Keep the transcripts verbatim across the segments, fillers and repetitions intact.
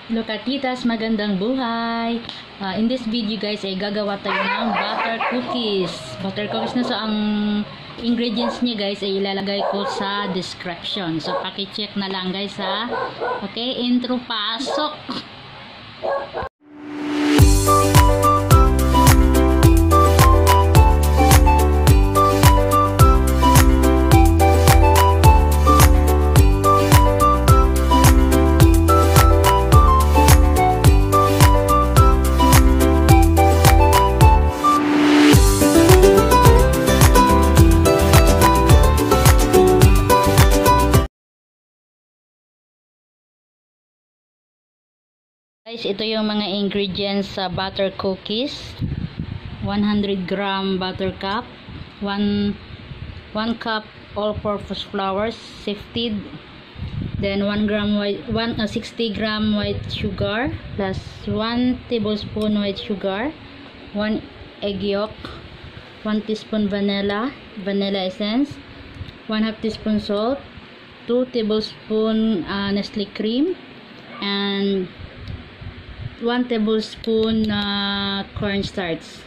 Lokatitas, magandang buhay! Uh, in this video guys ay gagawa tayo ng butter cookies. Butter cookies na, so ang ingredients niya guys ay ilalagay ko sa description. So paki-check na lang guys ha. Okay, intro pasok! Guys, ito yung mga ingredients sa butter cookies. one hundred gram butter cup, one cup all-purpose flour sifted, then one gram white, one, uh, sixty gram white sugar plus one tablespoon white sugar, one egg yolk, one teaspoon vanilla vanilla essence, one half teaspoon salt, two tablespoon uh, Nestle cream, and one tablespoon uh, cornstarch.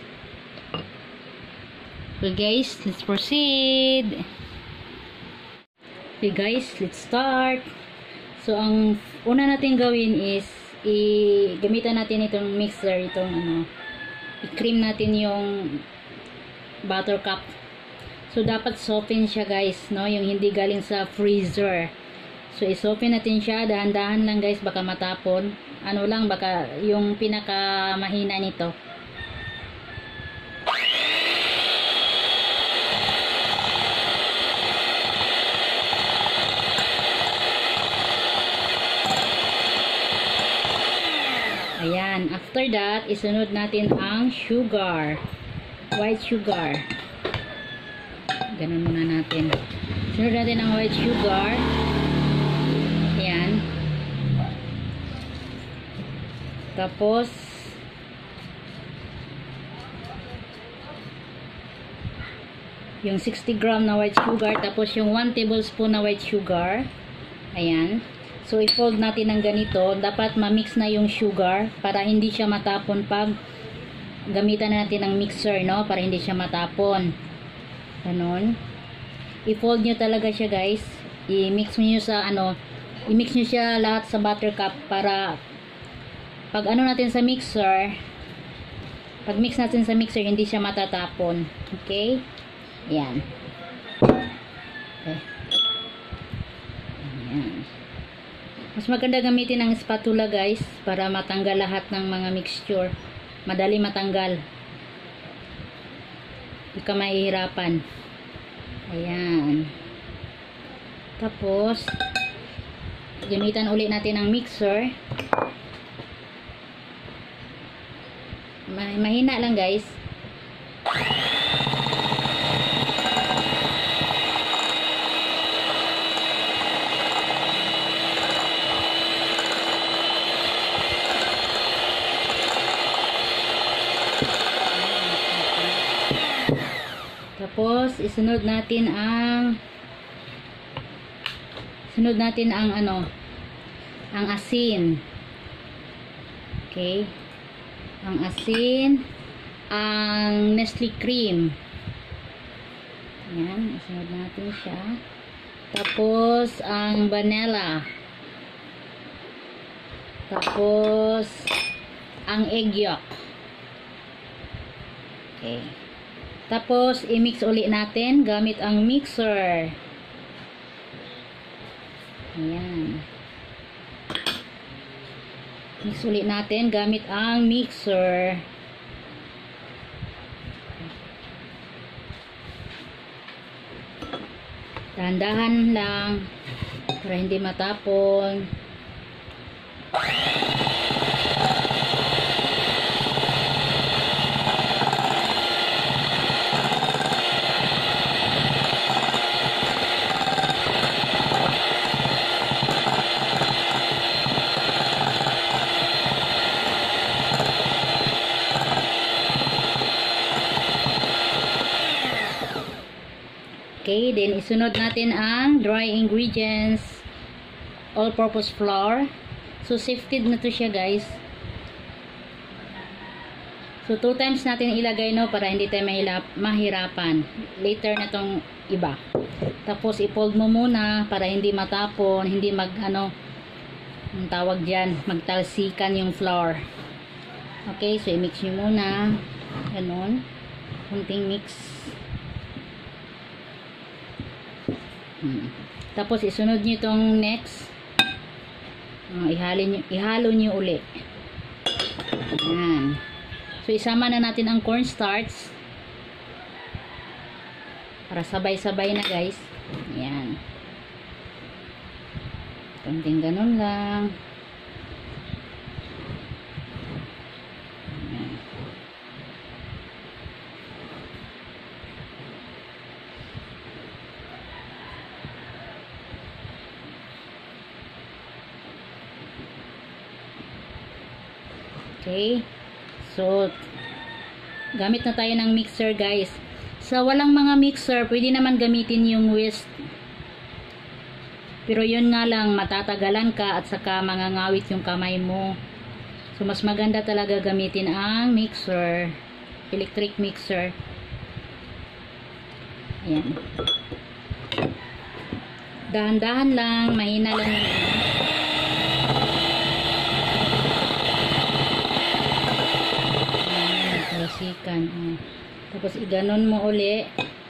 Okay guys, let's proceed. Okay guys, let's start. So ang una natin gawin is i-gamitan natin itong mixer, itong ano, i-cream natin yung butter cup. So dapat soften siya guys, no, yung hindi galing sa freezer. So i-soften natin siya, dahan-dahan lang guys, baka matapon. Ano lang, baka yung pinaka mahina nito. Ayan, after that, isunod natin ang sugar. White sugar. Ganun muna natin. Sunod natin ang white sugar. Ayan. Tapos yung sixty gram na white sugar, tapos yung one tablespoon na white sugar. Ayan. So i-fold natin ng ganito. Dapat ma-mix na yung sugar para hindi siya matapon pag gamitan natin ng mixer, no? Para hindi siya matapon. Ganon. I-fold nyo talaga siya guys. I-mix nyo sa ano, i-mix nyo siya lahat sa butter cup para pag ano natin sa mixer, pag mix natin sa mixer, hindi siya matatapon. Okay? Ayan. Okay. Ayan. Mas maganda gamitin ang spatula guys, para matanggal lahat ng mga mixture. Madali matanggal. Hindi ka mahihirapan. Ayan. Tapos, gamitan ulit natin ang mixer. Mahina lang guys. Tapos isunod natin ang sunod natin ang ano, ang asin. Okay? Ang asin, ang Nestle cream. Ayan, isunod natin siya. Tapos, ang vanilla. Tapos, ang egg yolk. Okay. Tapos, i-mix ulit natin gamit ang mixer. Ayan. Mix ulit natin gamit ang mixer. Dahan-dahan lang para hindi matapon. Okay, then isunod natin ang dry ingredients. all-purpose flour. So So, sifted na to siya, guys. So, two times natin ilagay, no, para hindi tayo mahilap, mahirapan. Later na tong iba. Tapos, i-fold mo muna para hindi matapon, hindi mag, ano, ang tawag dyan, magtalsikan yung flour. Okay, so, i-mix nyo muna. Ganon. Kunting mix. Hmm. Tapos, isunod nyo itong next. Uh, ihalo nyo, ihalo nyo uli. Ayan. So, isama na natin ang cornstarch. Para sabay-sabay na, guys. Ayan. Kunting ganun lang. Ayan. Okay. So, gamit na tayo ng mixer, guys. Sa walang mga mixer, pwede naman gamitin yung whisk. Pero yun nga lang, matatagalan ka at saka mangangawit yung kamay mo. So, mas maganda talaga gamitin ang mixer. Electric mixer. Ayan. Dahan-dahan lang, mahina lang yung talsikan. Uh. Tapos iganon mo uli.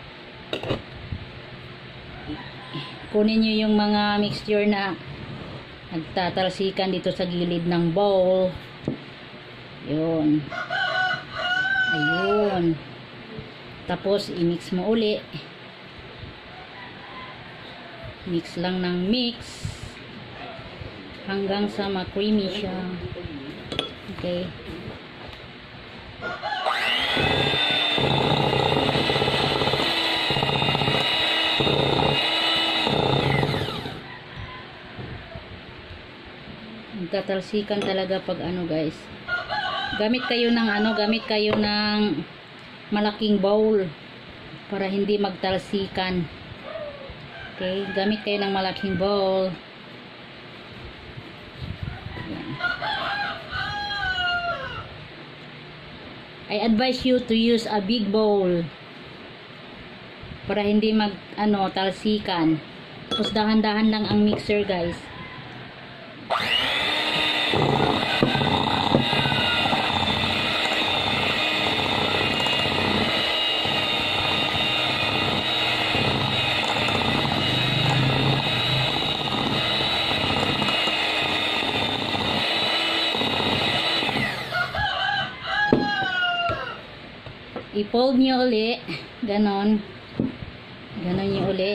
Kunin nyo yung mga mixture na nagtatalsikan dito sa gilid ng bowl. Yun. Ayun. Tapos i-mix mo uli. Mix lang ng mix hanggang sa ma-creamy siya. Okay. Tatalsikan talaga pag ano, guys. Gamit kayo ng ano, gamit kayo ng malaking bowl para hindi magtalsikan. Okay, gamit kayo ng malaking bowl. Ayan. I advise you to use a big bowl para hindi mag ano, talsikan. Tapos dahan-dahan lang ang mixer, guys. I-fold nyo uli. Ganon. Ganon nyo uli.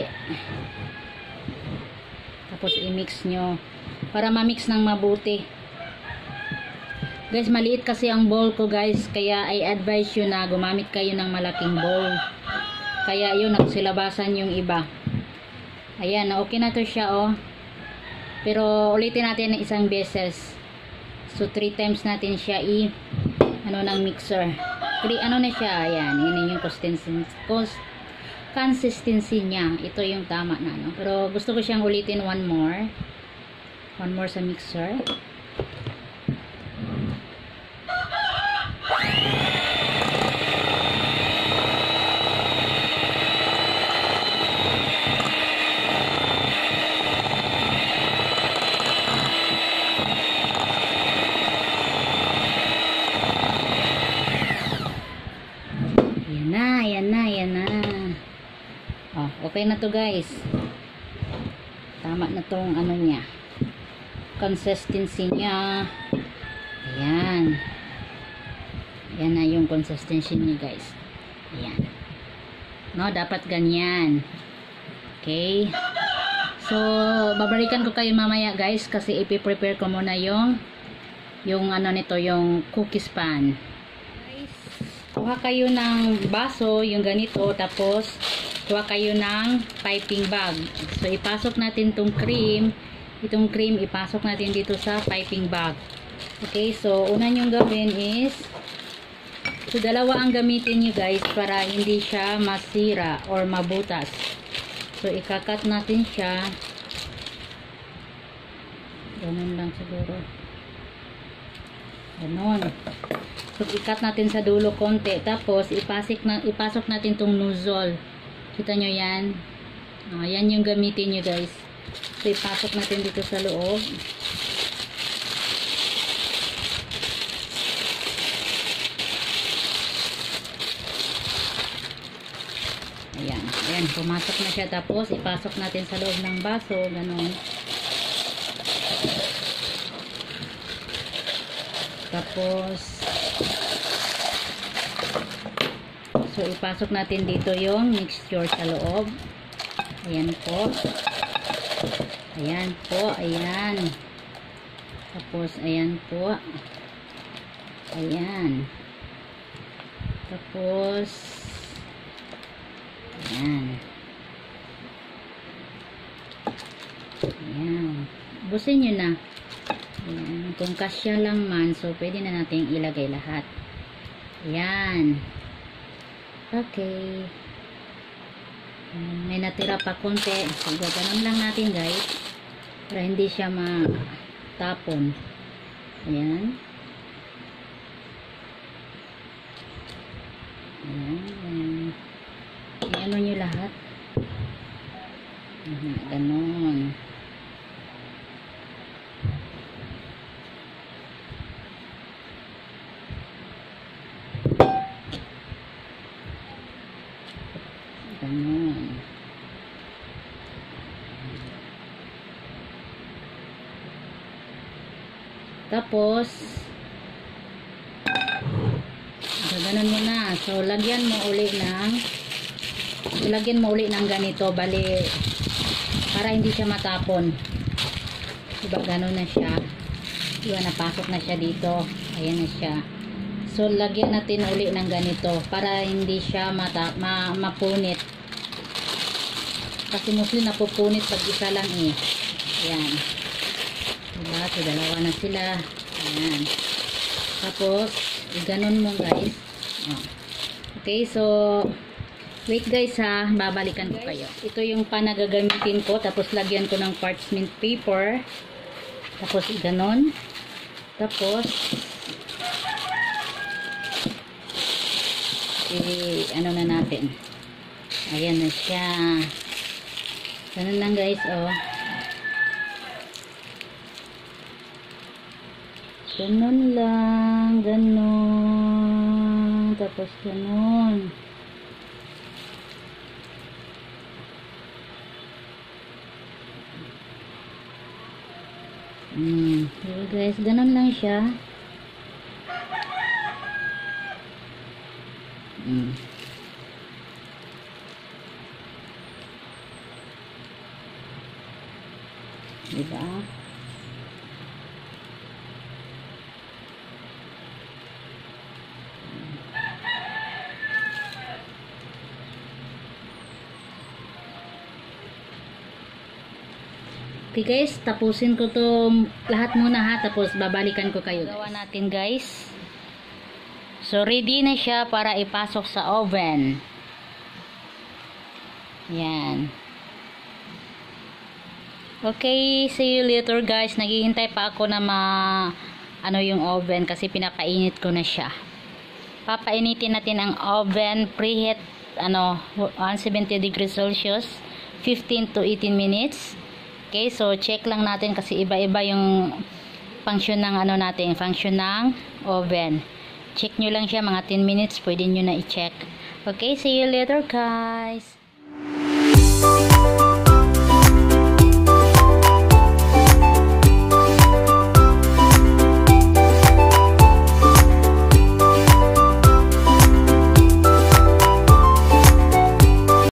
Tapos i-mix nyo. Para ma-mix ng mabuti. Guys, maliit kasi ang bowl ko, guys. Kaya I advise you na gumamit kayo ng malaking bowl. Kaya yun, nagsilabasan yung iba. Ayan, okay na to siya, oh. Pero ulitin natin ng isang beses. So, three times natin siya i- ano ng mixer. Three, ano na siya, ayan, yun yung consistency, consistency niya. Ito yung tama na, no? Pero gusto ko siyang ulitin one more. One more sa mixer. Okay na to, guys. Tama na tong ano niya, consistency niya. Ayan. Ayan na yung consistency niya, guys. Ayan. No, dapat ganyan. Okay. So, babalikan ko kayo mamaya, guys, kasi ipi-prepare ko muna yung yung ano nito, yung cookies pan. Guys, kuha kayo ng baso, yung ganito, tapos kuha kayo ng piping bag. So, ipasok natin itong cream. Itong cream, ipasok natin dito sa piping bag. Okay, so, una nyong gawin is, so, dalawa ang gamitin nyo, guys, para hindi siya masira or mabutas. So, ikakat natin siya. Ganun lang siguro. Ganun. So, ikat natin sa dulo konti. Tapos, ipasok, na, ipasok natin tong nozzle. Kita nyo yan? Uh, yan yung gamitin nyo guys. So, ipasok natin dito sa loob. Ayan. Ayan. Pumasok na siya. Tapos, ipasok natin sa loob ng baso. Ganun. Tapos, so, ipasok natin dito yung mixture sa loob. Ayan po. Ayan po. Ayan. Tapos, ayan po. Ayan. Tapos, ayan. Ayan. Busin nyo na. Ayan. Kung kasya lang man, so pwede na natin ilagay lahat. Ayan. Okay. Ayan. May natira pa konti. So, gaganon lang natin guys. Para hindi siya matapon. Ayan. Ayan. Ayan. Ayan nyo lahat. Ayan. Ganon. Ganun. Tapos, gaganon mo na. So, lagyan mo uli ng lagyan mo uli ng ganito. Bali, para hindi siya matapon. Diba, ganun na siya. Diba, napasok na siya dito. Ayan na siya. So, lagyan natin uli ng ganito para hindi siya mata ma mapunit. Kasi mostly napupunit pag isa lang eh. Ayan. Diba? So, dalawa na sila. Ayan. Tapos, ganon mo guys. Oh. Okay, so, wait guys ha. Babalikan ko kayo. Ito yung panagagamitin ko. Tapos, lagyan ko ng parchment paper. Tapos, ganon. Tapos, eh, ano na natin. Ayan na siya. Ganun lang guys, oh. Ganun lang, ganun. Tapos ganun. Hmm, so guys, ganun lang siya. Hmm. Diba? Okay guys, tapusin ko to lahat muna ha, tapos babalikan ko kayo. Gawa natin guys. So, ready na siya para ipasok sa oven. Yan. Okay, see you later guys. Naghihintay pa ako na ma ano yung oven kasi pinakainit ko na siya. Papainitin natin ang oven, preheat ano one seventy degrees Celsius, fifteen to eighteen minutes. Okay, so check lang natin kasi iba-iba yung function ng ano natin, function ng oven. Check nyo lang siya, mga ten minutes, pwede nyo na i-check. Okay, see you later guys.